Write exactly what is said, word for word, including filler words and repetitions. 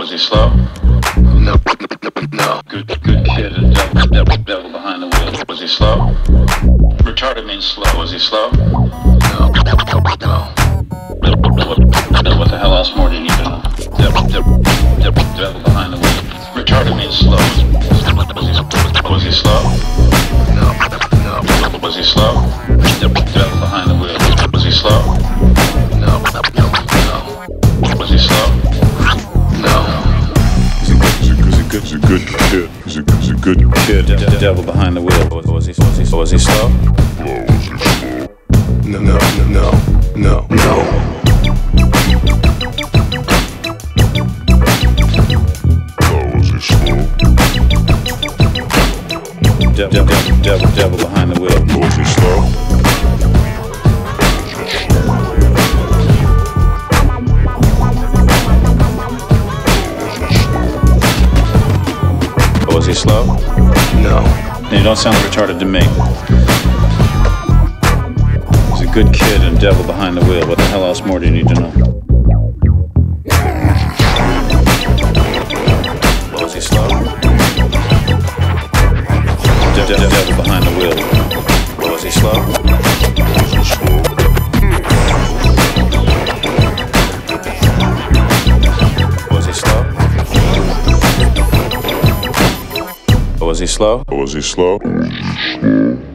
Was he slow? No, no. Good, good kid and devil, devil, devil behind the wheel. Was he slow? Retarded means slow. Was he slow? No, no. What, what the hell else more do you need to know? Devil, devil, devil, devil behind the wheel. Retarded means slow. Was he slow? No, no. Was he slow? Devil, devil behind the wheel. Was he slow? No, no, no. Was he slow? No. He's a good, he's a good kid. He's a, he's a good kid. De- de- devil behind the wheel. Was, was he? Was he? Was he slow? No, no, no, no, no. Devil, devil, devil, devil behind the wheel. Was he slow? Was he slow? No. You don't sound retarded to me. He's a good kid and devil behind the wheel. What the hell else more do you need to know? Was he slow? De- de- devil behind the wheel. Was he slow? Was he slow? Was he slow? Was he slow?